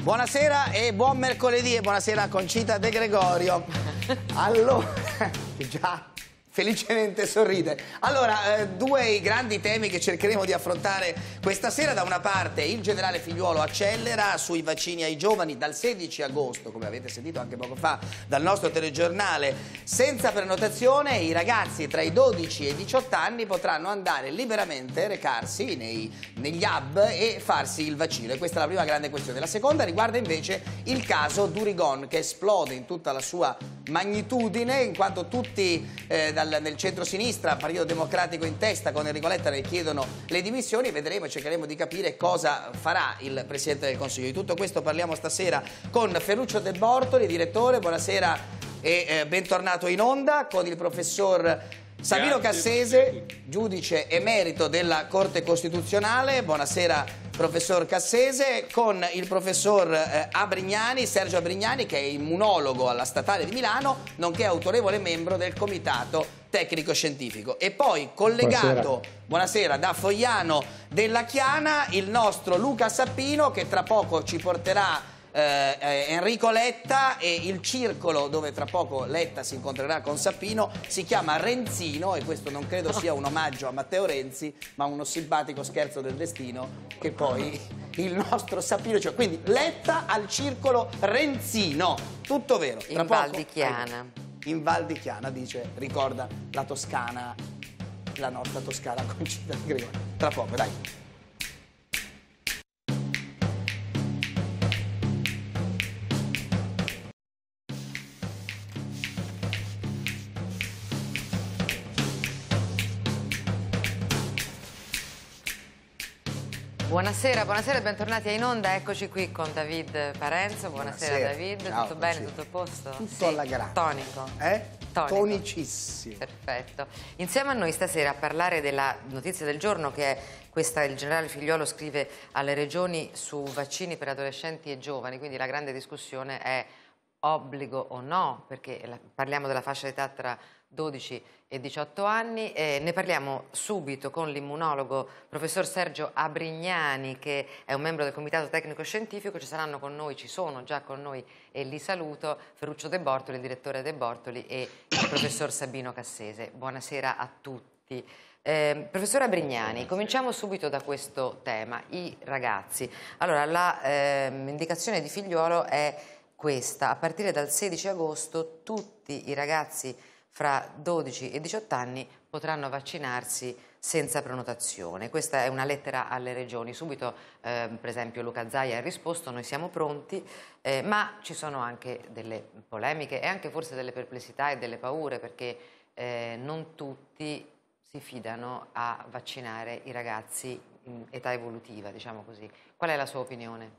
Buonasera e buon mercoledì e buonasera a Concita De Gregorio. Allora, già felicemente sorride. Allora, due grandi temi che cercheremo di affrontare questa sera. Da una parte il generale Figliuolo accelera sui vaccini ai giovani dal 16 agosto, come avete sentito anche poco fa dal nostro telegiornale, senza prenotazione. I ragazzi tra i 12 e i 18 anni potranno andare liberamente, recarsi negli hub e farsi il vaccino. E questa è la prima grande questione. La seconda riguarda invece il caso Durigon, che esplode in tutta la sua magnitudine, in quanto tutti nel centro-sinistra, Partito Democratico in testa con Enrico Letta, ne chiedono le dimissioni. Vedremo e cercheremo di capire cosa farà il Presidente del Consiglio. Di tutto questo parliamo stasera con Ferruccio De Bortoli, direttore. Buonasera e bentornato in onda, con il professor Sabino Cassese, giudice emerito della Corte Costituzionale. Buonasera professor Cassese, con il professor Sergio Abrignani, che è immunologo alla Statale di Milano, nonché autorevole membro del Comitato Tecnico Scientifico. E poi collegato, buonasera, da Fogliano della Chiana, il nostro Luca Sappino, che tra poco ci porterà Enrico Letta, e il circolo dove tra poco Letta si incontrerà con Sappino si chiama Renzino, e questo non credo sia un omaggio a Matteo Renzi, ma uno simpatico scherzo del destino che poi il nostro Sappino, cioè, quindi Letta al circolo Renzino, tutto vero. Tra in Val di Chiana. In Val di Chiana, dice, ricorda la Toscana, la nostra Toscana Concita De Gregorio. Tra poco, dai. Buonasera, buonasera e bentornati in onda. Eccoci qui con David Parenzo. Buonasera David, ciao, tutto bene, tutto a posto? Tutto alla grande. Tonico. Tonico. Tonicissimo. Perfetto. Insieme a noi stasera a parlare della notizia del giorno, che è questa: il generale Figliuolo scrive alle regioni su vaccini per adolescenti e giovani, quindi la grande discussione è obbligo o no, perché parliamo della fascia d'età tra 12 e 18 anni. Ne parliamo subito con l'immunologo professor Sergio Abrignani, che è un membro del Comitato Tecnico Scientifico. Ci sono già con noi, e li saluto, Ferruccio De Bortoli, il direttore De Bortoli, e il professor Sabino Cassese. Buonasera a tutti. Professor Abrignani, cominciamo subito da questo tema, i ragazzi. Allora, l'indicazione di Figliuolo è questa: a partire dal 16 agosto tutti i ragazzi fra 12 e 18 anni potranno vaccinarsi senza prenotazione. Questa è una lettera alle regioni. Subito, per esempio, Luca Zaia ha risposto: noi siamo pronti, ma ci sono anche delle polemiche e anche forse delle perplessità e delle paure, perché non tutti si fidano a vaccinare i ragazzi in età evolutiva, diciamo così. Qual è la sua opinione?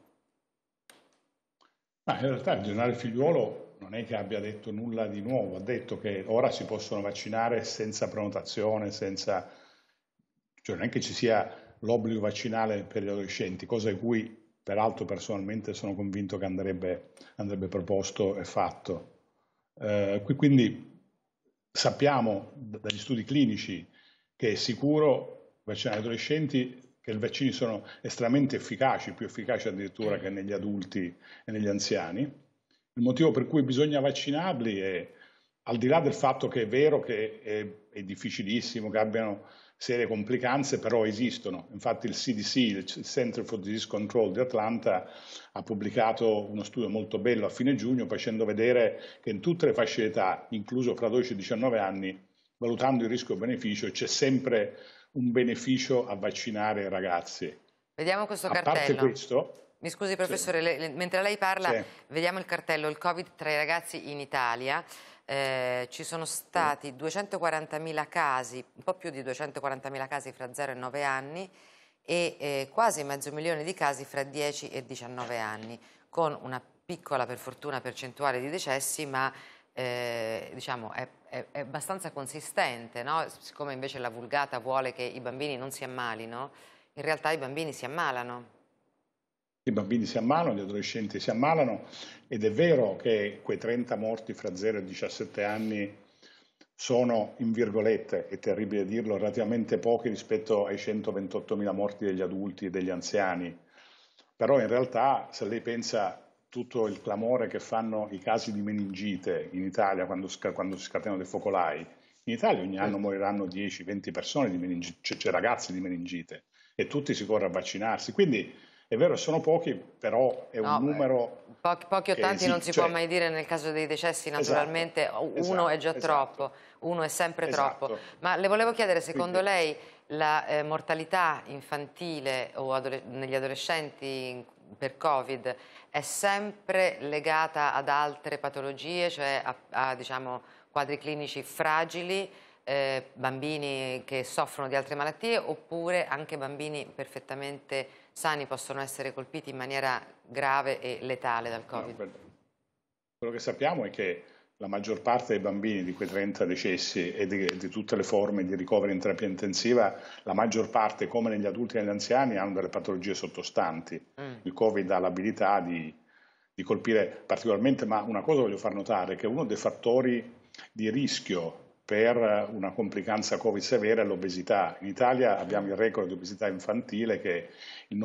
Ma in realtà il generale Figliuolo non è che abbia detto nulla di nuovo, ha detto che ora si possono vaccinare senza prenotazione, cioè non è che ci sia l'obbligo vaccinale per gli adolescenti, cosa di cui peraltro personalmente sono convinto che andrebbe proposto e fatto. Quindi sappiamo dagli studi clinici che è sicuro vaccinare gli adolescenti, che i vaccini sono estremamente efficaci, più efficaci addirittura che negli adulti e negli anziani. Il motivo per cui bisogna vaccinarli è, al di là del fatto che è vero che è difficilissimo, che abbiano serie complicanze, però esistono. Infatti il CDC, il Center for Disease Control di Atlanta, ha pubblicato uno studio molto bello a fine giugno, facendo vedere che in tutte le fasce d'età, incluso fra 12 e 19 anni, valutando il rischio-beneficio, c'è sempre un beneficio a vaccinare i ragazzi. Vediamo questo cartello. A parte questo... Mi scusi professore, sì. Mentre lei parla, sì, vediamo il cartello: il Covid tra i ragazzi in Italia. Ci sono stati 240.000 casi, un po' più di 240.000 casi fra 0 e 9 anni e quasi 500.000 di casi fra 10 e 19 anni, con una piccola, per fortuna, percentuale di decessi, ma diciamo è abbastanza consistente, no? Siccome invece la vulgata vuole che i bambini non si ammalino, in realtà i bambini si ammalano. I bambini si ammalano, gli adolescenti si ammalano, ed è vero che quei 30 morti fra 0 e 17 anni sono, in virgolette, è terribile dirlo, relativamente pochi rispetto ai 128.000 morti degli adulti e degli anziani. Però in realtà, se lei pensa tutto il clamore che fanno i casi di meningite in Italia quando si scatenano dei focolai, in Italia ogni anno moriranno 10-20 persone di meningite, cioè ragazzi di meningite, e tutti si corre a vaccinarsi. Quindi è vero, sono pochi, però è un numero... Pochi o tanti non si può mai dire nel caso dei decessi, naturalmente. Uno è già troppo, uno è sempre troppo. Ma le volevo chiedere, secondo lei la mortalità infantile o negli adolescenti per Covid è sempre legata ad altre patologie, cioè a diciamo, quadri clinici fragili, bambini che soffrono di altre malattie, oppure anche bambini perfettamente sani possono essere colpiti in maniera grave e letale dal Covid? No, quello che sappiamo è che la maggior parte dei bambini di quei 30 decessi e di tutte le forme di ricovero in terapia intensiva, la maggior parte, come negli adulti e negli anziani, hanno delle patologie sottostanti. Il Covid ha l'abilità di colpire particolarmente, ma una cosa voglio far notare, che uno dei fattori di rischio per una complicanza Covid severa è l'obesità. In Italia abbiamo il record di obesità infantile che è il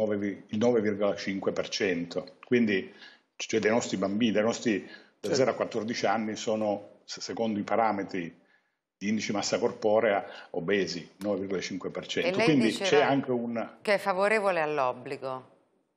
9,5%. Quindi cioè, dei nostri bambini, da 0 a 14 anni sono, secondo i parametri di indice massa corporea, obesi, 9,5%. Quindi c'è anche un... che è favorevole all'obbligo.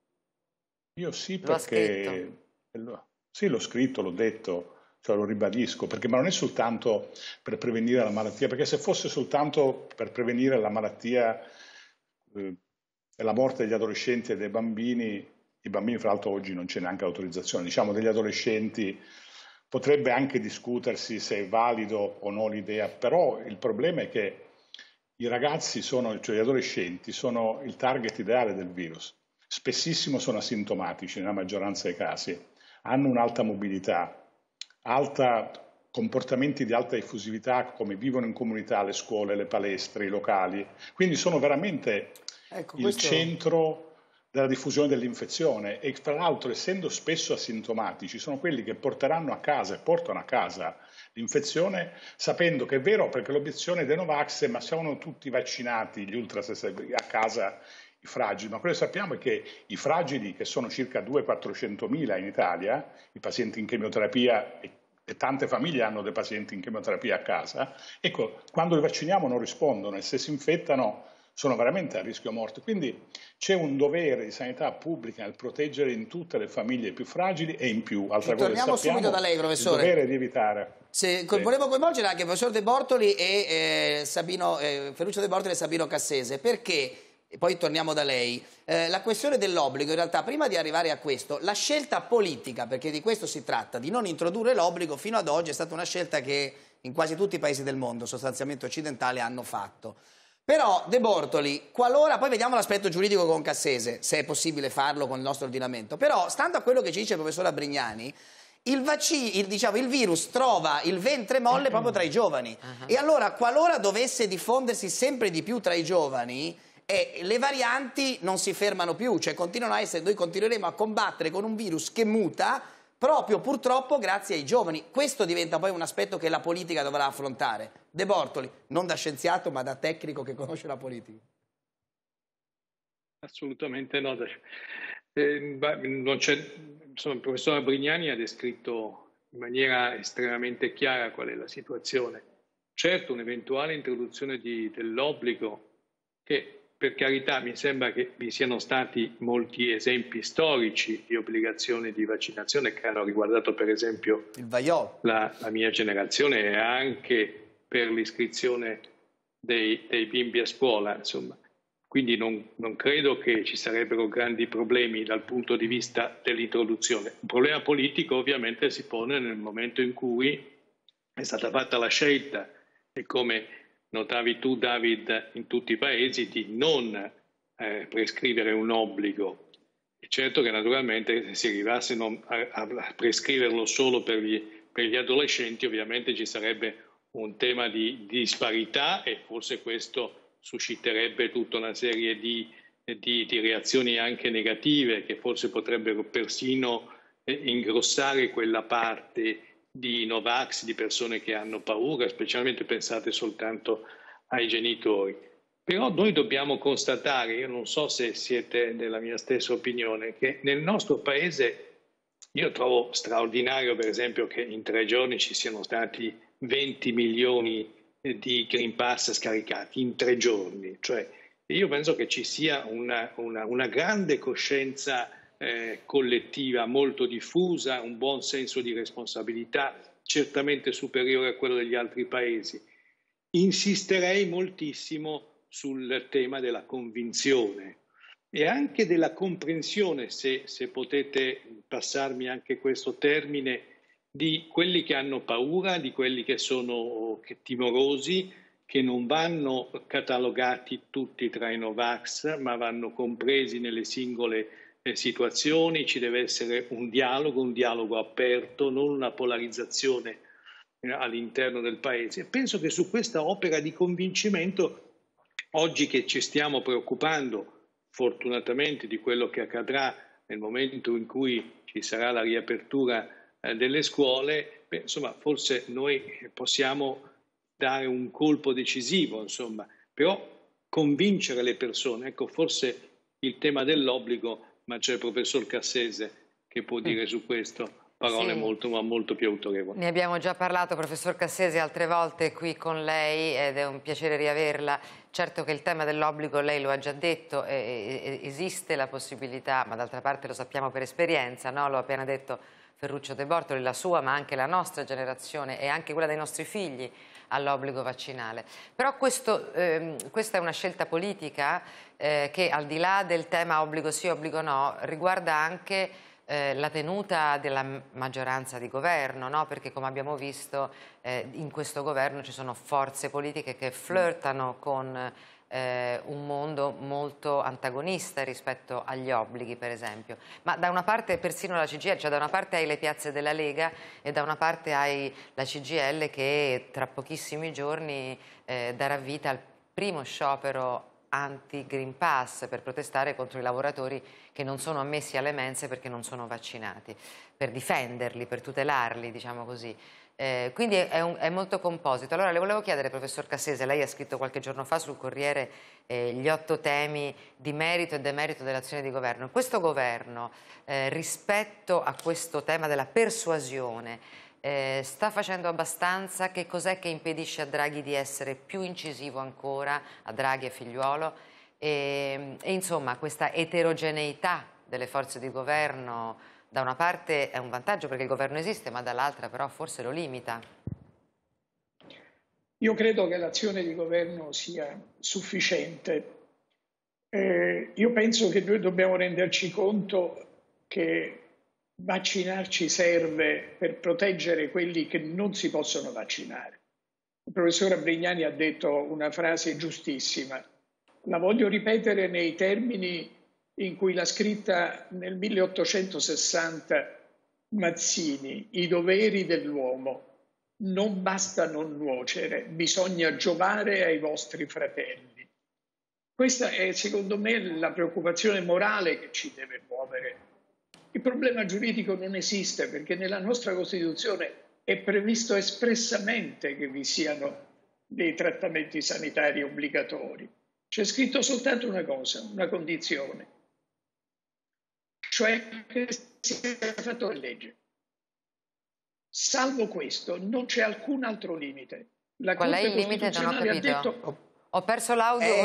Io sì, perché... Sì, l'ho scritto, l'ho detto, cioè lo ribadisco, perché ma non è soltanto per prevenire la malattia, perché se fosse soltanto per prevenire la malattia e la morte degli adolescenti e dei bambini, i bambini fra l'altro oggi non c'è neanche l'autorizzazione, diciamo degli adolescenti, potrebbe anche discutersi se è valido o no l'idea, però il problema è che i ragazzi cioè gli adolescenti, sono il target ideale del virus. Spessissimo sono asintomatici nella maggioranza dei casi, hanno un'alta mobilità, comportamenti di alta diffusività come vivono in comunità, le scuole, le palestre, i locali, quindi sono veramente il centro della diffusione dell'infezione e tra l'altro essendo spesso asintomatici sono quelli che portano a casa l'infezione sapendo che è vero perché l'obiezione dei Novax ma siamo tutti vaccinati gli ultra a casa i fragili, ma quello che sappiamo è che i fragili che sono circa 200-400 mila in Italia, i pazienti in chemioterapia e tante famiglie hanno dei pazienti in chemioterapia a casa, ecco, quando li vacciniamo non rispondono e se si infettano sono veramente a rischio morte. Quindi c'è un dovere di sanità pubblica nel proteggere in tutte le famiglie più fragili e in più. Altra cosa torniamo subito da lei, professore. Il dovere di evitare. Volevo coinvolgere anche il professor De Bortoli e Ferruccio De Bortoli e Sabino Cassese, perché, e poi torniamo da lei, la questione dell'obbligo, in realtà prima di arrivare a questo, la scelta politica, perché di questo si tratta, di non introdurre l'obbligo, fino ad oggi è stata una scelta che in quasi tutti i paesi del mondo, sostanzialmente occidentali, hanno fatto. Però De Bortoli, qualora, poi vediamo l'aspetto giuridico con Cassese, se è possibile farlo con il nostro ordinamento, però stando a quello che ci dice il professor Abrignani, il virus trova il ventre molle proprio tra i giovani e allora qualora dovesse diffondersi sempre di più tra i giovani le varianti non si fermano più, cioè continuano a essere, noi continueremo a combattere con un virus che muta proprio purtroppo grazie ai giovani. Questo diventa poi un aspetto che la politica dovrà affrontare. De Bortoli, non da scienziato ma da tecnico che conosce la politica. Assolutamente no. Non c'è, insomma, il professor Abrignani ha descritto in maniera estremamente chiara qual è la situazione. Certo, un'eventuale introduzione dell'obbligo, che per carità mi sembra che vi siano stati molti esempi storici di obbligazione di vaccinazione che hanno riguardato per esempio la mia generazione e anche per l'iscrizione dei bimbi a scuola, insomma. Quindi non credo che ci sarebbero grandi problemi dal punto di vista dell'introduzione. Un problema politico ovviamente si pone nel momento in cui è stata fatta la scelta, e come notavi tu David, in tutti i paesi, di non prescrivere un obbligo. È certo che naturalmente se si arrivasse a prescriverlo solo per gli adolescenti ovviamente ci sarebbe un tema di disparità e forse questo susciterebbe tutta una serie di reazioni anche negative che forse potrebbero persino ingrossare quella parte di Novax, di persone che hanno paura, specialmente pensate soltanto ai genitori. Però noi dobbiamo constatare, io non so se siete della mia stessa opinione, che nel nostro paese io trovo straordinario, per esempio, che in 3 giorni ci siano stati 20 milioni di Green Pass scaricati, in 3 giorni. Cioè, io penso che ci sia una grande coscienza collettiva molto diffusa, un buon senso di responsabilità, certamente superiore a quello degli altri paesi. Insisterei moltissimo sul tema della convinzione e anche della comprensione, se potete passarmi anche questo termine, di quelli che hanno paura, di quelli che sono timorosi, che non vanno catalogati tutti tra i Novax, ma vanno compresi nelle singole situazioni. Ci deve essere un dialogo aperto, non una polarizzazione all'interno del Paese. Penso che su questa opera di convincimento, oggi che ci stiamo preoccupando fortunatamente di quello che accadrà nel momento in cui ci sarà la riapertura delle scuole, insomma, forse noi possiamo dare un colpo decisivo, insomma, però convincere le persone. Ecco, forse il tema dell'obbligo, ma c'è il professor Cassese che può dire su questo parole molto più autorevoli. Ne abbiamo già parlato, professor Cassese, altre volte qui con lei ed è un piacere riaverla. Certo che il tema dell'obbligo, lei lo ha già detto, esiste la possibilità, ma d'altra parte lo sappiamo per esperienza, no? Lo ha appena detto Ferruccio De Bortoli, la sua ma anche la nostra generazione e anche quella dei nostri figli all'obbligo vaccinale. Però questa è una scelta politica che, al di là del tema obbligo sì, obbligo no, riguarda anche la tenuta della maggioranza di governo, no? Perché, come abbiamo visto, in questo governo ci sono forze politiche che flirtano con un mondo molto antagonista rispetto agli obblighi, per esempio. Ma da una parte persino la CGIL, cioè da una parte hai le piazze della Lega e da una parte hai la CGIL che tra pochissimi giorni darà vita al primo sciopero anti-Green Pass per protestare contro i lavoratori che non sono ammessi alle mense perché non sono vaccinati, per difenderli, per tutelarli, diciamo così. Quindi è molto composito. Allora le volevo chiedere, professor Cassese, lei ha scritto qualche giorno fa sul Corriere gli 8 temi di merito e demerito dell'azione di governo. Questo governo, rispetto a questo tema della persuasione, sta facendo abbastanza? Che cos'è che impedisce a Draghi di essere più incisivo ancora, a Draghi e Figliuolo? E insomma, questa eterogeneità delle forze di governo da una parte è un vantaggio perché il governo esiste, ma dall'altra però forse lo limita. Io credo che l'azione di governo sia sufficiente. Io penso che noi dobbiamo renderci conto che vaccinarci serve per proteggere quelli che non si possono vaccinare. Il professor Brignani ha detto una frase giustissima. La voglio ripetere nei termini in cui l'ha scritta nel 1860 Mazzini: i doveri dell'uomo. Non basta non nuocere, bisogna giovare ai vostri fratelli. Questa è, secondo me, la preoccupazione morale che ci deve muovere. Il problema giuridico non esiste perché nella nostra Costituzione è previsto espressamente che vi siano dei trattamenti sanitari obbligatori. C'è scritto soltanto una cosa, una condizione, cioè che sia fatto per legge. Salvo questo, non c'è alcun altro limite. La Qual è Corte il limite? Non ho capito. detto ho perso l'audio.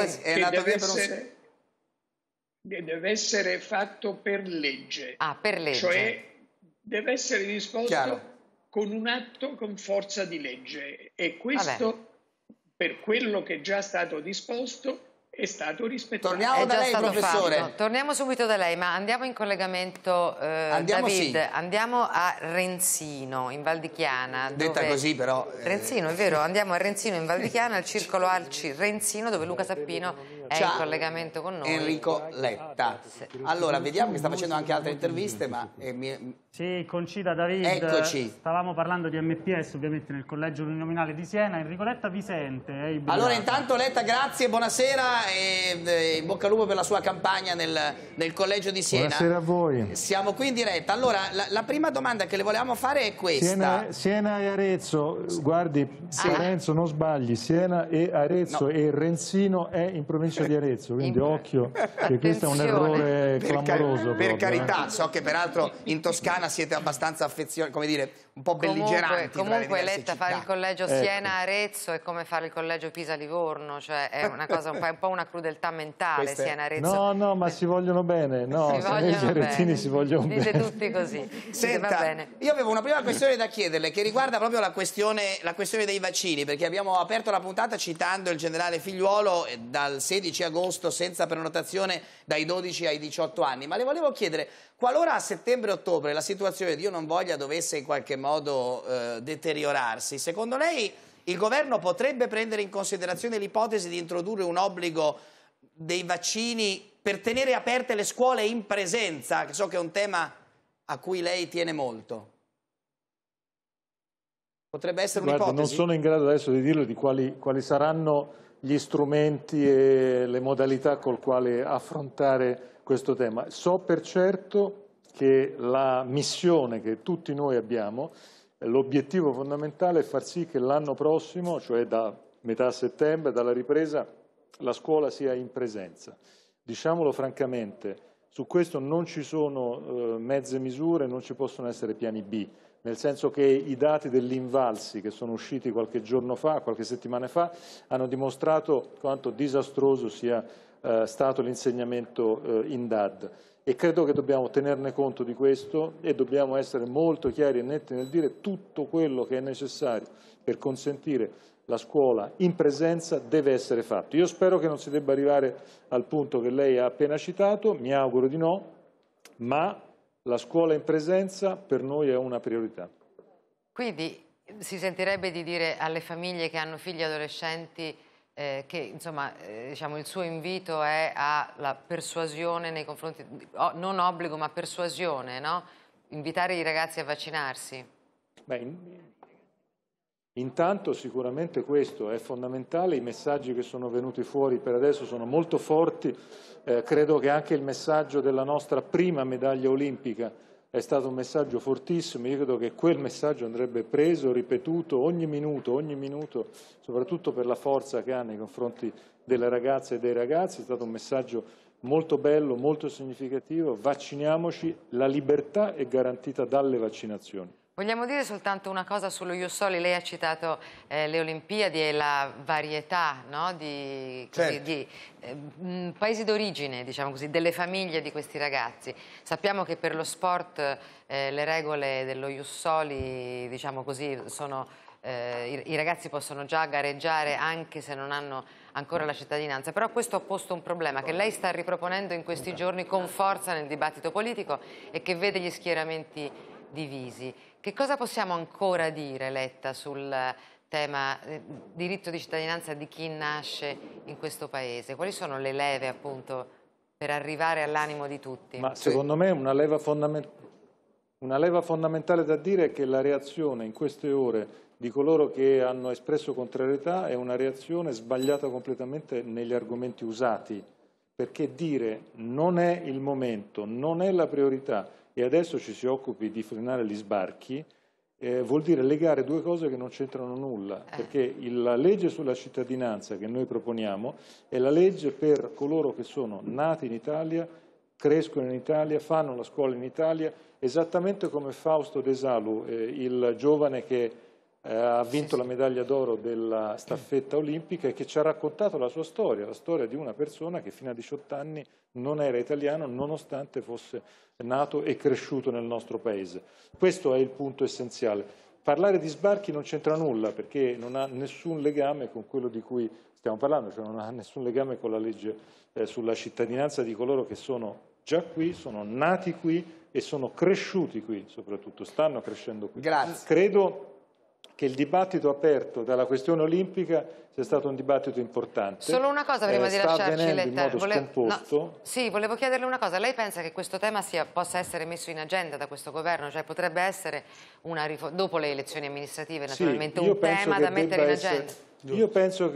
Deve essere fatto per legge. Ah, per legge. Cioè deve essere disposto con un atto con forza di legge. E questo, per quello che è già stato disposto, è stato rispettato. Torniamo da lei, professore. Fatto. Torniamo subito da lei, ma andiamo in collegamento, andiamo, David. sì. Andiamo a Renzino, in Val di Chiana. Detta così, però. Renzino, è vero, andiamo a Renzino, in Val di Chiana, al circolo Alci Renzino, dove Luca Sappino È in collegamento con noi Enrico Letta. Allora, vediamo che sta facendo anche altre interviste, ma... Sì, Concita, David, eccoci. Stavamo parlando di MPS ovviamente nel collegio uninominale di Siena. Enrico Letta vi sente? Allora intanto Letta, grazie, buonasera e in bocca al lupo per la sua campagna nel collegio di Siena. Buonasera a voi. Siamo qui in diretta. Allora, la prima domanda che le volevamo fare è questa. Siena e Arezzo, guardi, Lorenzo, non sbagli, Siena e Arezzo e Renzino è in provincia di Arezzo, quindi occhio che questo è un errore clamoroso. Per carità, so che peraltro in Toscana siete abbastanza affezionati, come dire, un po' belligeranti. Comunque Letta fare il collegio Siena-Arezzo è come fare il collegio Pisa-Livorno, cioè è una cosa un po' una crudeltà mentale. Siena-Arezzo. No, ma si vogliono bene, no, i arezzini si vogliono bene. Dite tutti così. Senta, va bene. Io avevo una prima questione da chiederle che riguarda proprio la questione dei vaccini, perché abbiamo aperto la puntata citando il generale Figliuolo dal 16 agosto senza prenotazione dai 12 ai 18 anni, ma le volevo chiedere, qualora a settembre-ottobre la situazione, Dio non voglia, dovesse in qualche modo deteriorarsi, secondo lei il governo potrebbe prendere in considerazione l'ipotesi di introdurre un obbligo dei vaccini per tenere aperte le scuole in presenza, che so che è un tema a cui lei tiene molto? Potrebbe essere un'ipotesi? Non sono in grado adesso di dirle di quali saranno gli strumenti e le modalità col quale affrontare questo tema. So per certo che la missione che tutti noi abbiamo, l'obiettivo fondamentale è far sì che l'anno prossimo, cioè da metà settembre, dalla ripresa, la scuola sia in presenza. Diciamolo francamente, su questo non ci sono mezze misure, non ci possono essere piani B, nel senso che i dati dell'Invalsi che sono usciti qualche giorno fa, qualche settimana fa, hanno dimostrato quanto disastroso sia stato l'insegnamento in DAD. E credo che dobbiamo tenerne conto di questo e dobbiamo essere molto chiari e netti nel dire tutto quello che è necessario per consentire la scuola in presenza deve essere fatto. Io spero che non si debba arrivare al punto che lei ha appena citato, mi auguro di no, ma la scuola in presenza per noi è una priorità. Quindi si sentirebbe di dire alle famiglie che hanno figli adolescenti che insomma diciamo, il suo invito è alla persuasione nei confronti, non obbligo ma persuasione, no? Invitare i ragazzi a vaccinarsi. Beh, intanto sicuramente questo è fondamentale, i messaggi che sono venuti fuori per adesso sono molto forti, credo che anche il messaggio della nostra prima medaglia olimpica è stato un messaggio fortissimo, io credo che quel messaggio andrebbe preso, ripetuto ogni minuto, soprattutto per la forza che ha nei confronti delle ragazze e dei ragazzi, è stato un messaggio molto bello, molto significativo, vacciniamoci, la libertà è garantita dalle vaccinazioni. Vogliamo dire soltanto una cosa sullo Ius Soli, lei ha citato le Olimpiadi e la varietà, no, di paesi d'origine, diciamo così, delle famiglie di questi ragazzi. Sappiamo che per lo sport le regole dello Ius Soli, diciamo così, sono i ragazzi possono già gareggiare anche se non hanno ancora la cittadinanza, però questo ha posto un problema che lei sta riproponendo in questi giorni con forza nel dibattito politico e che vede gli schieramenti divisi. Che cosa possiamo ancora dire, Letta, sul tema diritto di cittadinanza di chi nasce in questo Paese? Quali sono le leve, appunto, per arrivare all'animo di tutti? Ma secondo me una leva fondamentale da dire è che la reazione in queste ore di coloro che hanno espresso contrarietà è una reazione sbagliata completamente negli argomenti usati, perché dire non è il momento, non è la priorità, e adesso ci si occupi di frenare gli sbarchi, vuol dire legare due cose che non c'entrano nulla, perché la legge sulla cittadinanza che noi proponiamo è la legge per coloro che sono nati in Italia, crescono in Italia, fanno la scuola in Italia, esattamente come Fausto De Salu, il giovane che ha vinto la medaglia d'oro della staffetta olimpica e che ci ha raccontato la sua storia, la storia di una persona che fino a 18 anni non era italiano nonostante fosse nato e cresciuto nel nostro paese. Questo è il punto essenziale. Parlare di sbarchi non c'entra nulla perché non ha nessun legame con quello di cui stiamo parlando, cioè non ha nessun legame con la legge sulla cittadinanza di coloro che sono già qui, sono nati qui e sono cresciuti qui, soprattutto stanno crescendo qui. Grazie. Credo che il dibattito aperto dalla questione olimpica sia stato un dibattito importante. Solo una cosa prima di lasciarci in modo scomposto. No, sì, volevo chiederle una cosa. Lei pensa che questo tema possa essere messo in agenda da questo governo? Cioè potrebbe essere dopo le elezioni amministrative naturalmente sì, un tema da mettere in agenda? Io penso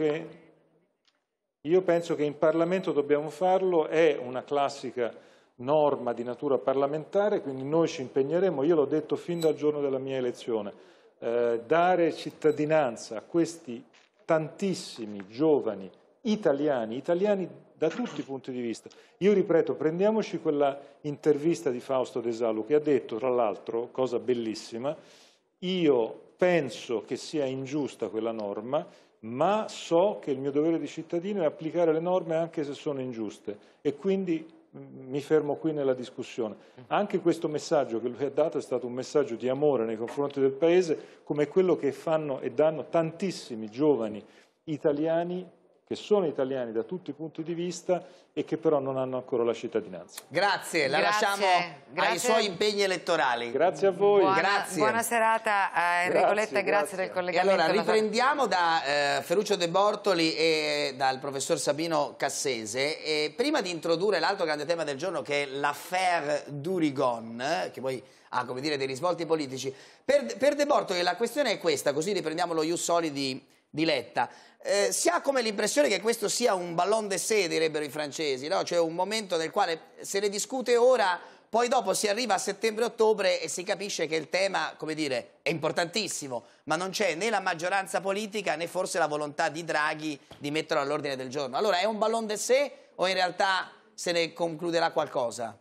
che in Parlamento dobbiamo farlo, è una classica norma di natura parlamentare, quindi noi ci impegneremo, io l'ho detto fin dal giorno della mia elezione, dare cittadinanza a questi tantissimi giovani italiani da tutti i punti di vista. Io ripeto, prendiamoci quella intervista di Fausto De Salu che ha detto, tra l'altro, cosa bellissima, io penso che sia ingiusta quella norma, ma so che il mio dovere di cittadino è applicare le norme anche se sono ingiuste e quindi mi fermo qui nella discussione. Anche questo messaggio che lui ha dato è stato un messaggio di amore nei confronti del Paese, come quello che fanno e danno tantissimi giovani italiani che sono italiani da tutti i punti di vista e che però non hanno ancora la cittadinanza. Grazie, la lasciamo ai suoi impegni elettorali. Grazie a voi. Buona serata a Enrico Letta e grazie del collegamento. E allora riprendiamo da Ferruccio De Bortoli e dal professor Sabino Cassese. E prima di introdurre l'altro grande tema del giorno che è l'affaire Durigon, che poi ha, come dire, dei risvolti politici, per De Bortoli la questione è questa, così riprendiamo lo ius soli di Letta. Si ha come l'impressione che questo sia un ballon d'essai, direbbero i francesi, no? Cioè un momento nel quale se ne discute ora, poi dopo si arriva a settembre-ottobre e si capisce che il tema, come dire, è importantissimo, ma non c'è né la maggioranza politica né forse la volontà di Draghi di metterlo all'ordine del giorno. Allora è un ballon d'essai o in realtà se ne concluderà qualcosa?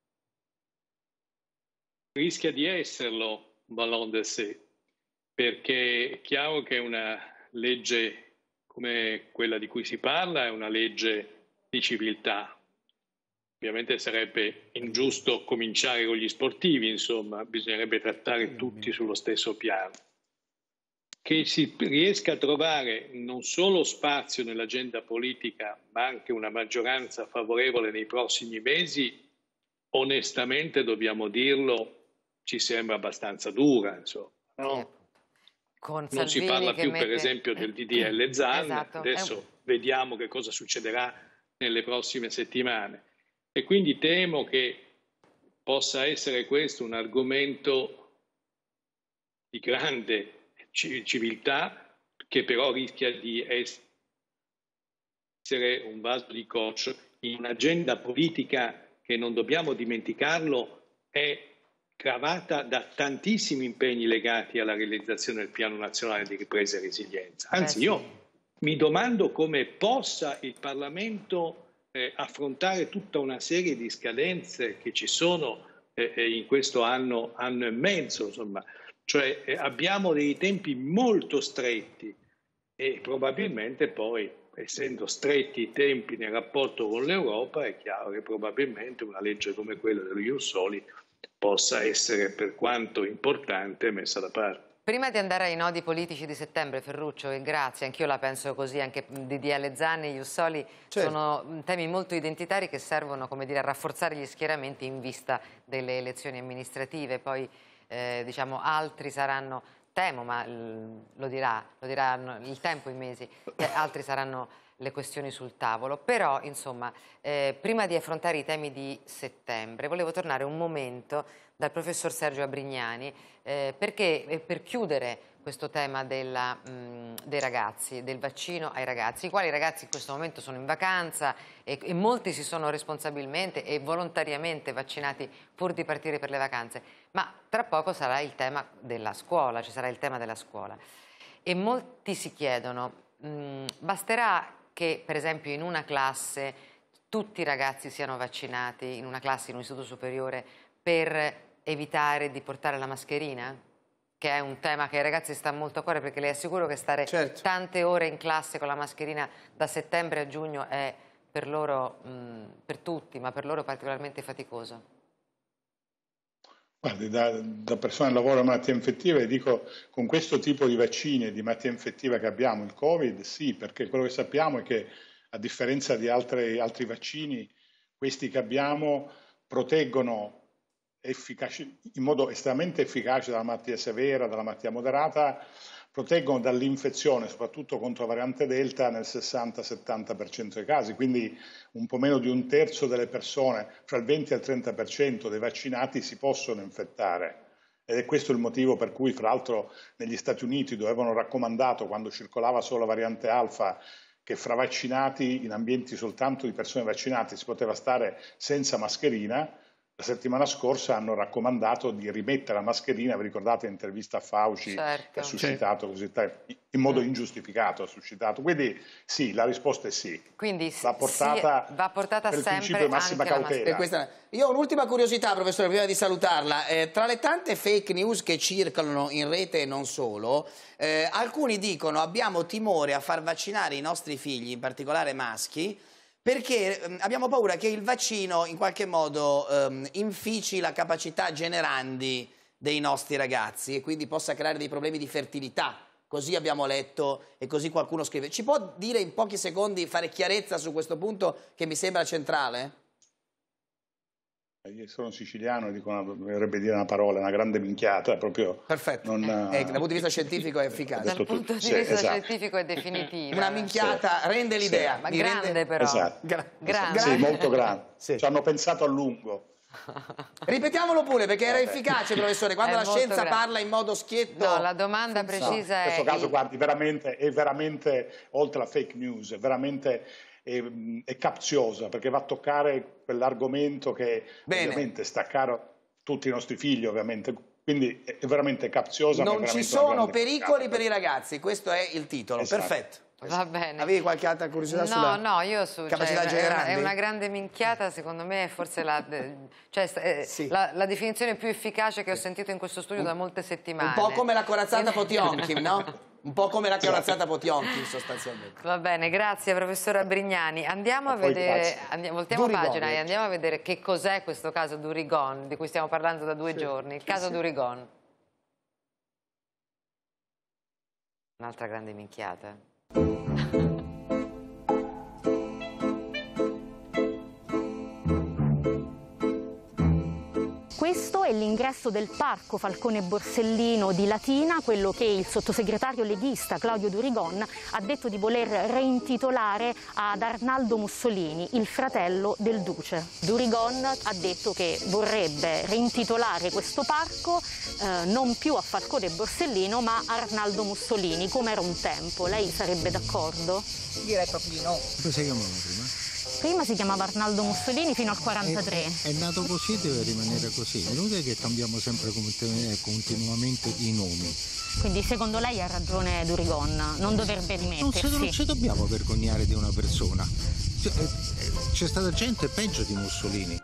Rischia di esserlo un ballon d'essai, perché è chiaro che una legge come quella di cui si parla è una legge di civiltà. Ovviamente sarebbe ingiusto cominciare con gli sportivi, insomma, bisognerebbe trattare tutti sullo stesso piano. Che si riesca a trovare non solo spazio nell'agenda politica, ma anche una maggioranza favorevole nei prossimi mesi, onestamente dobbiamo dirlo, ci sembra abbastanza dura, insomma, no? Non si parla più, per esempio, del DDL Zan, esatto. Adesso vediamo che cosa succederà nelle prossime settimane. E quindi temo che possa essere questo un argomento di grande civiltà, che però rischia di essere un vaso di coccio in un'agenda politica che, non dobbiamo dimenticarlo, è gravata da tantissimi impegni legati alla realizzazione del Piano Nazionale di Ripresa e Resilienza. Anzi, io mi domando come possa il Parlamento affrontare tutta una serie di scadenze che ci sono in questo anno e mezzo, insomma. Cioè abbiamo dei tempi molto stretti e probabilmente poi, essendo stretti i tempi nel rapporto con l'Europa, è chiaro che probabilmente una legge come quella dello ius soli possa essere, per quanto importante, messa da parte. Prima di andare ai nodi politici di settembre, Ferruccio, e grazie, anch'io la penso così, anche DDL Zan e ius soli sono temi molto identitari che servono, come dire, a rafforzare gli schieramenti in vista delle elezioni amministrative. Poi diciamo altri saranno, temo, ma lo diranno il tempo, i mesi, altri saranno le questioni sul tavolo. Però insomma prima di affrontare i temi di settembre volevo tornare un momento dal professor Sergio Abrignani perché per chiudere questo tema dei ragazzi, del vaccino ai ragazzi, i quali ragazzi in questo momento sono in vacanza e molti si sono responsabilmente e volontariamente vaccinati pur di partire per le vacanze, ma tra poco sarà il tema della scuola, ci sarà il tema della scuola e molti si chiedono, basterà che per esempio in una classe tutti i ragazzi siano vaccinati, in una classe, in un istituto superiore, per evitare di portare la mascherina? Che è un tema che ai ragazzi sta molto a cuore, perché le assicuro che stare tante ore in classe con la mascherina da settembre a giugno è per loro, per tutti, ma per loro particolarmente faticoso. Guardi, da persona che lavora a malattie infettive dico, con questo tipo di vaccini e di malattia infettiva che abbiamo, il Covid, sì, perché quello che sappiamo è che a differenza di altri vaccini, questi che abbiamo proteggono in modo estremamente efficace dalla malattia severa, dalla malattia moderata, proteggono dall'infezione, soprattutto contro la variante Delta, nel 60-70% dei casi, quindi un po' meno di un terzo delle persone, fra il 20 e il 30% dei vaccinati si possono infettare. Ed è questo il motivo per cui, fra l'altro, negli Stati Uniti dove avevano raccomandato, quando circolava solo la variante alfa, che fra vaccinati, in ambienti soltanto di persone vaccinate, si poteva stare senza mascherina. La settimana scorsa hanno raccomandato di rimettere la mascherina, vi ricordate l'intervista a Fauci, certo, che ha suscitato così in modo ingiustificato, ha suscitato. Quindi sì, la risposta è sì. Quindi va portata per sempre principio di massima cautela. Io ho un'ultima curiosità, professore, prima di salutarla. Tra le tante fake news che circolano in rete e non solo, alcuni dicono abbiamo timore a far vaccinare i nostri figli, in particolare maschi, perché abbiamo paura che il vaccino in qualche modo infici la capacità generandi dei nostri ragazzi e quindi possa creare dei problemi di fertilità. Così abbiamo letto e così qualcuno scrive. Ci può dire in pochi secondi, fare chiarezza su questo punto che mi sembra centrale? Io sono siciliano e dovrebbe dire una parola, una grande minchiata, proprio. Perfetto, dal punto di vista scientifico è efficace. Dal punto di vista scientifico è definitiva. Una minchiata rende l'idea. Ma grande però. Esatto. Grande. Sì, molto grande. Sì. Ci hanno pensato a lungo. Ripetiamolo pure perché era efficace, professore, quando la scienza parla in modo schietto. No, la domanda precisa è... In questo caso, guardi, è veramente, oltre alla fake news, è veramente... è capziosa, perché va a toccare quell'argomento che ovviamente sta caro a tutti i nostri figli, ovviamente, quindi è veramente capziosa. Non ci sono pericoli per i ragazzi, questo è il titolo. Esatto. Perfetto. Va bene. Avevi qualche altra curiosità sulla io capacità generandi? È una grande minchiata, secondo me è forse la definizione più efficace che ho sentito in questo studio da molte settimane. Un po' come la corazzata Potionkin, no? Un po' come la corazzata Potionkin, sostanzialmente. Va bene, grazie professor Brignani. Andiamo a vedere, voltiamo pagina e andiamo a vedere che cos'è questo caso Durigon, di cui stiamo parlando da 2 giorni. Il caso Durigon. Un'altra grande minchiata. Questo è l'ingresso del Parco Falcone Borsellino di Latina, quello che il sottosegretario leghista Claudio Durigon ha detto di voler reintitolare ad Arnaldo Mussolini, il fratello del duce. Durigon ha detto che vorrebbe reintitolare questo parco non più a Falcone Borsellino ma a Arnaldo Mussolini, come era un tempo. Lei sarebbe d'accordo? Direi proprio di no. Come si chiamava prima? Prima si chiamava Arnaldo Mussolini fino al 1943. È nato così e deve rimanere così. È inutile che cambiamo sempre continuamente i nomi. Quindi secondo lei ha ragione Durigon, non dovrebbe rimettersi? Non ci dobbiamo vergognare di una persona. C'è stata gente peggio di Mussolini.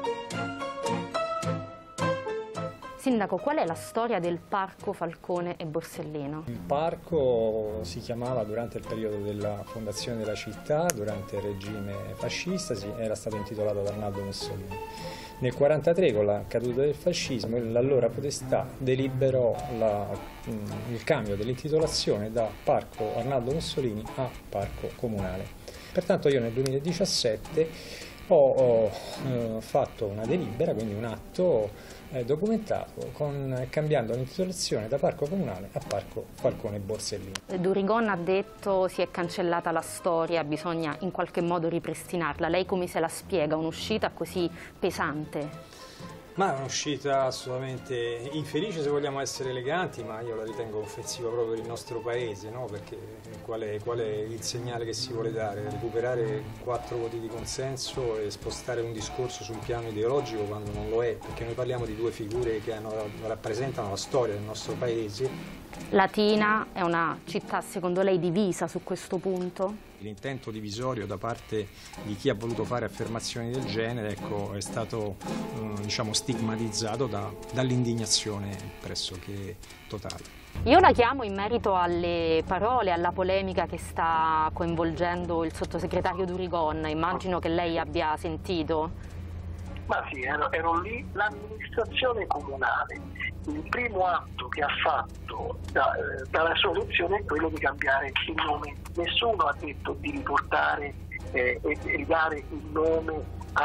Sindaco, qual è la storia del Parco Falcone e Borsellino? Il parco si chiamava durante il periodo della fondazione della città, durante il regime fascista, era stato intitolato ad Arnaldo Mussolini. Nel 1943, con la caduta del fascismo, l'allora Podestà deliberò il cambio dell'intitolazione da Parco Arnaldo Mussolini a Parco Comunale. Pertanto io nel 2017 ho fatto una delibera, quindi un atto documentato, cambiando l'intitolazione da Parco Comunale a Parco Falcone Borsellino. Durigon ha detto si è cancellata la storia, bisogna in qualche modo ripristinarla. Lei come se la spiega un'uscita così pesante? Ma è un'uscita assolutamente infelice se vogliamo essere eleganti, ma io la ritengo offensiva proprio per il nostro paese, no? Perché qual è il segnale che si vuole dare? Recuperare 4 voti di consenso e spostare un discorso sul piano ideologico quando non lo è, perché noi parliamo di 2 figure che rappresentano la storia del nostro paese. Latina è una città secondo lei divisa su questo punto? L'intento divisorio da parte di chi ha voluto fare affermazioni del genere è stato stigmatizzato dall'indignazione pressoché totale. Io la chiamo in merito alle parole, alla polemica che sta coinvolgendo il sottosegretario Durigon. Immagino che lei abbia sentito. Ma sì, ero lì, l'amministrazione comunale. Il primo atto che ha fatto dalla sua elezione è quello di cambiare il nome. Nessuno ha detto di riportare e dare il nome a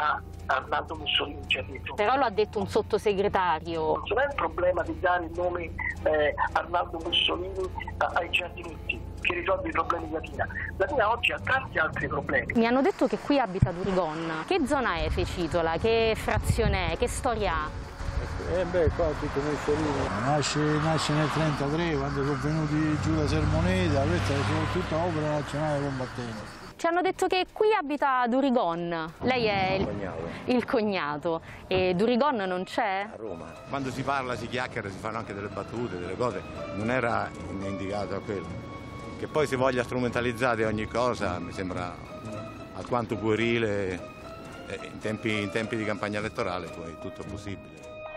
Arnaldo Mussolini ci ha detto. Però lo ha detto un sottosegretario. Non è il problema di dare il nome Arnaldo Mussolini ai giardinisti, che risolve i problemi di Latina. Latina oggi ha tanti altri problemi. Mi hanno detto che qui abita Durigon. Che zona è Fecitola? Che frazione è? Che storia ha? Qua tutto Mussolini. Nasce nel 1933, quando sono venuti giù da Sermoneta, questa è tutta opera nazionale combattente. Ci hanno detto che qui abita Durigon. Lei è il cognato. E Durigon non c'è? A Roma. Quando si parla, si chiacchiera, si fanno anche delle battute, delle cose. Non era indicato a quello. Che poi si voglia strumentalizzare ogni cosa mi sembra alquanto puerile. In tempi di campagna elettorale poi tutto è possibile.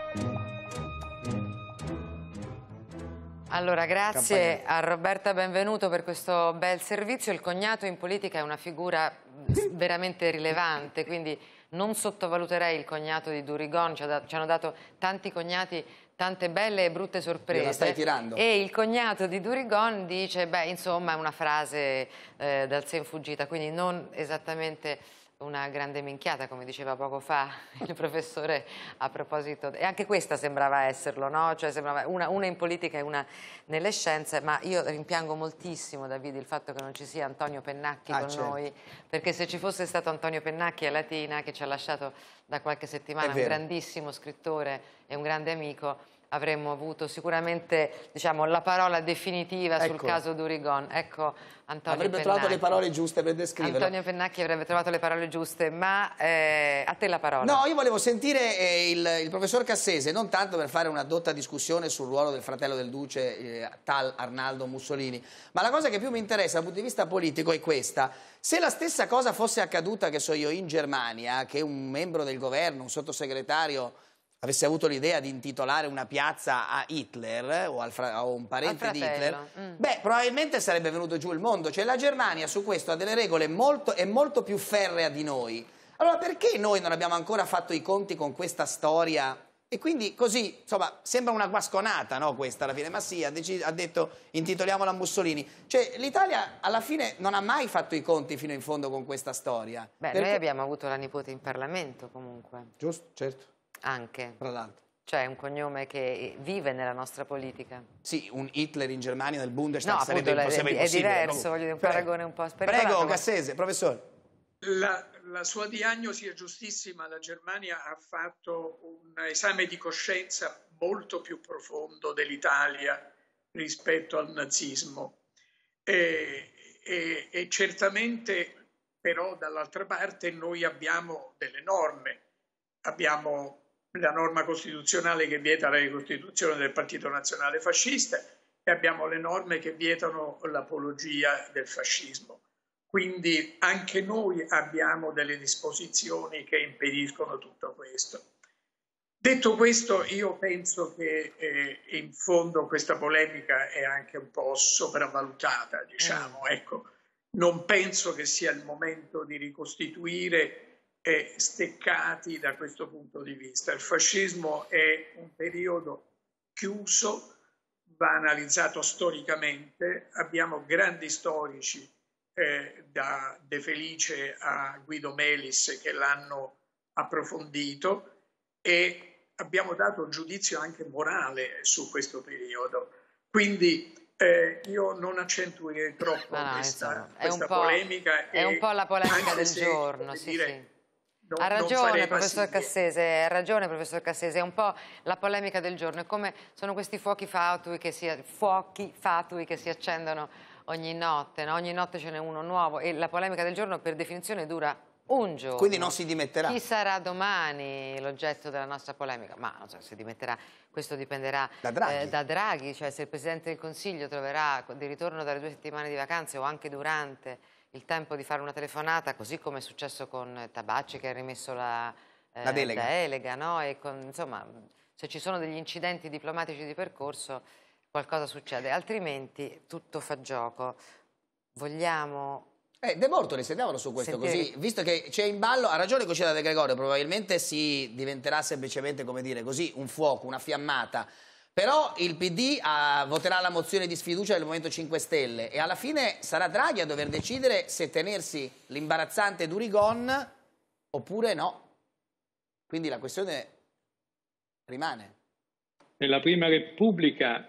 Allora, grazie a Roberta Benvenuto per questo bel servizio. Il cognato in politica è una figura veramente rilevante, quindi non sottovaluterei il cognato di Durigon. Ci hanno dato tanti cognati, tante belle e brutte sorprese. Io la stai tirando. E il cognato di Durigon dice, beh, insomma, è una frase dal sé infuggita, quindi non esattamente una grande minchiata, come diceva poco fa il professore a proposito, e anche questa sembrava esserlo, no? Cioè sembrava una in politica e una nelle scienze, ma io rimpiango moltissimo, Davide, il fatto che non ci sia Antonio Pennacchi con noi, perché se ci fosse stato Antonio Pennacchi a Latina, che ci ha lasciato da qualche settimana, un grandissimo scrittore e un grande amico, avremmo avuto sicuramente, diciamo, la parola definitiva sul caso Durigon. Ecco, Antonio avrebbe Pennacchi. trovato le parole giuste per descriverlo. Antonio Pennacchi avrebbe trovato le parole giuste, ma a te la parola. No, io volevo sentire il professor Cassese, non tanto per fare una dotta discussione sul ruolo del fratello del Duce, tal Arnaldo Mussolini, ma la cosa che più mi interessa dal punto di vista politico è questa. Se la stessa cosa fosse accaduta, che so io, in Germania, che un membro del governo, un sottosegretario, avesse avuto l'idea di intitolare una piazza a Hitler o a un parente di Hitler, beh, probabilmente sarebbe venuto giù il mondo. Cioè la Germania su questo ha delle regole molto più ferrea di noi. Allora perché noi non abbiamo ancora fatto i conti con questa storia? E quindi così, insomma, sembra una guasconata, no, questa alla fine. Ma sì, ha detto intitoliamola a Mussolini. Cioè l'Italia alla fine non ha mai fatto i conti fino in fondo con questa storia. Beh, noi abbiamo avuto la nipote in Parlamento comunque. Giusto, certo. Anche. Tra l'altro. Cioè un cognome che vive nella nostra politica. Sì, un Hitler in Germania nel Bundestag sarebbe impossibile. È diverso, voglio dire, un paragone un po' sperimentale. Prego, Cassese, professore. La sua diagnosi è giustissima. La Germania ha fatto un esame di coscienza molto più profondo dell'Italia rispetto al nazismo. E certamente, però, dall'altra parte noi abbiamo delle norme. Abbiamo la norma costituzionale che vieta la ricostituzione del Partito Nazionale Fascista e abbiamo le norme che vietano l'apologia del fascismo. Quindi anche noi abbiamo delle disposizioni che impediscono tutto questo. Detto questo, io penso che in fondo questa polemica è anche un po' sopravvalutata, diciamo. Ecco, non penso che sia il momento di ricostituire steccati da questo punto di vista. Il fascismo è un periodo chiuso, va analizzato storicamente, abbiamo grandi storici da De Felice a Guido Melis che l'hanno approfondito e abbiamo dato un giudizio anche morale su questo periodo. Quindi io non accentuerei troppo questa polemica. È un po' la polemica del giorno, sì. Ha ragione professor Cassese, è un po' la polemica del giorno, è come sono questi fuochi fatui che si accendono ogni notte, no? Ogni notte ce n'è uno nuovo e la polemica del giorno per definizione dura un giorno. Quindi non si dimetterà. Chi sarà domani l'oggetto della nostra polemica? Ma non so se dimetterà, questo dipenderà da Draghi, cioè se il Presidente del Consiglio troverà di ritorno dalle 2 settimane di vacanze o anche durante il tempo di fare una telefonata, così come è successo con Tabacci che ha rimesso la delega, no? E insomma, se ci sono degli incidenti diplomatici di percorso, qualcosa succede, altrimenti tutto fa gioco. Vogliamo... De Bortoli, sentiamolo su questo, così, visto che c'è in ballo, ha ragione Concita De Gregorio, probabilmente si diventerà semplicemente, come dire, così, un fuoco, una fiammata. Però il PD voterà la mozione di sfiducia del Movimento 5 Stelle e alla fine sarà Draghi a dover decidere se tenersi l'imbarazzante Durigon oppure no. Quindi la questione rimane. Nella Prima Repubblica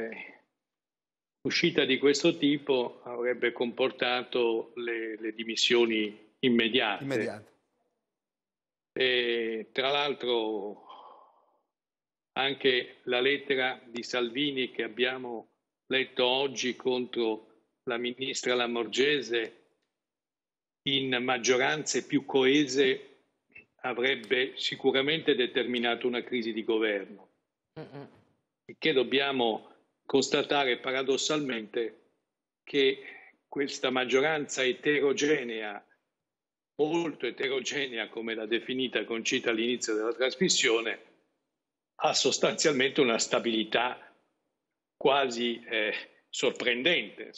uscita di questo tipo avrebbe comportato le dimissioni immediate. E, tra l'altro, anche la lettera di Salvini che abbiamo letto oggi contro la ministra Lamorgese, in maggioranze più coese, avrebbe sicuramente determinato una crisi di governo. Che dobbiamo constatare paradossalmente che questa maggioranza eterogenea, molto eterogenea come l'ha definita Concita all'inizio della trasmissione, ha sostanzialmente una stabilità quasi sorprendente.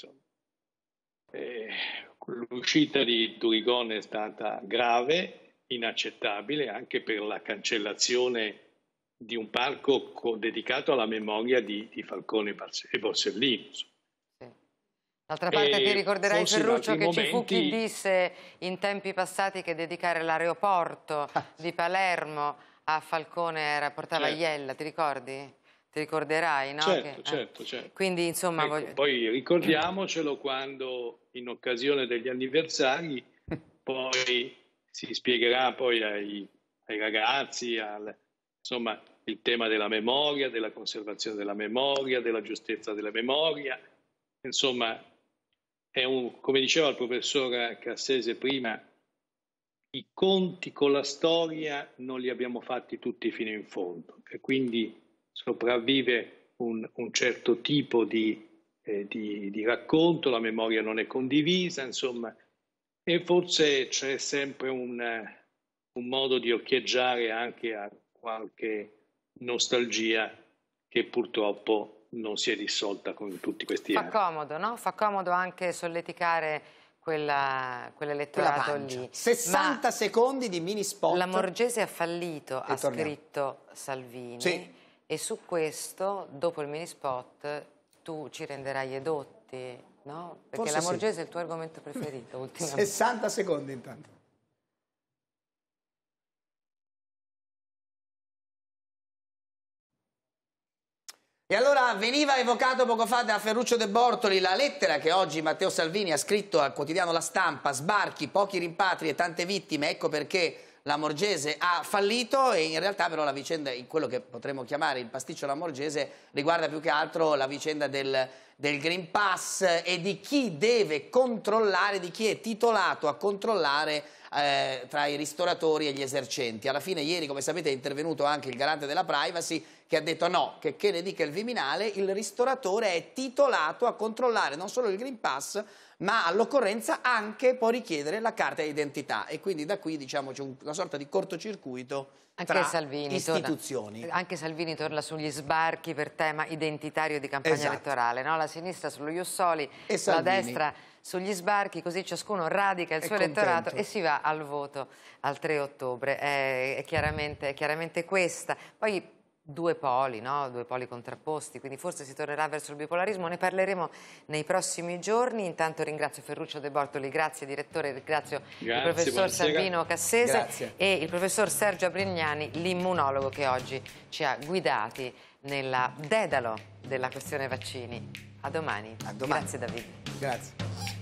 L'uscita di Durigon è stata grave, inaccettabile, anche per la cancellazione di un parco dedicato alla memoria di Falcone e Borsellino. D'altra parte ti ricorderai, Ferruccio, che ci fu chi disse in tempi passati che dedicare l'aeroporto di Palermo a Falcone portava iella, ti ricordi? Ti ricorderai, no? Certo. Quindi, insomma, ecco, poi ricordiamocelo quando, in occasione degli anniversari, poi si spiegherà poi ai ragazzi, insomma, il tema della memoria, della conservazione della memoria, della giustezza della memoria. Insomma, come diceva il professor Cassese prima, i conti con la storia non li abbiamo fatti tutti fino in fondo e quindi sopravvive un certo tipo di racconto, la memoria non è condivisa, insomma, e forse c'è sempre un modo di occhieggiare anche a qualche nostalgia che purtroppo non si è dissolta con tutti questi anni. Fa comodo, no? Fa comodo anche solleticare quell'elettorato lì. 60 secondi di mini spot. Lamorgese ha fallito, ha scritto Salvini. Sì. E su questo, dopo il mini spot, tu ci renderai edotti, no? Perché Forse Lamorgese è il tuo argomento preferito ultimamente. 60 secondi intanto. E allora veniva evocato poco fa da Ferruccio De Bortoli la lettera che oggi Matteo Salvini ha scritto al quotidiano La Stampa: sbarchi, pochi rimpatri e tante vittime, ecco perché Lamorgese ha fallito. E in realtà però la vicenda, in quello che potremmo chiamare il pasticcio Lamorgese, riguarda più che altro la vicenda del Green Pass e di chi deve controllare, di chi è titolato a controllare tra i ristoratori e gli esercenti. Alla fine ieri, come sapete, è intervenuto anche il garante della privacy che ha detto no, che ne dica il Viminale, il ristoratore è titolato a controllare non solo il Green Pass, ma all'occorrenza anche può richiedere la carta d'identità. E quindi da qui, diciamo, c'è una sorta di cortocircuito tra istituzioni. Anche Salvini torna sugli sbarchi per tema identitario di campagna elettorale, no? La sinistra sullo Ius Soli, la destra sugli sbarchi, così ciascuno radica il suo elettorato e si va al voto al 3 ottobre. È chiaramente questa. Poi due poli, no? Due poli contrapposti, quindi forse si tornerà verso il bipolarismo, ne parleremo nei prossimi giorni. Intanto ringrazio Ferruccio De Bortoli, grazie direttore, ringrazio il professor Salvino Cassese e il professor Sergio Abrignani, l'immunologo che oggi ci ha guidati nella dedalo della questione vaccini. A domani. A domani. Grazie Davide. Grazie.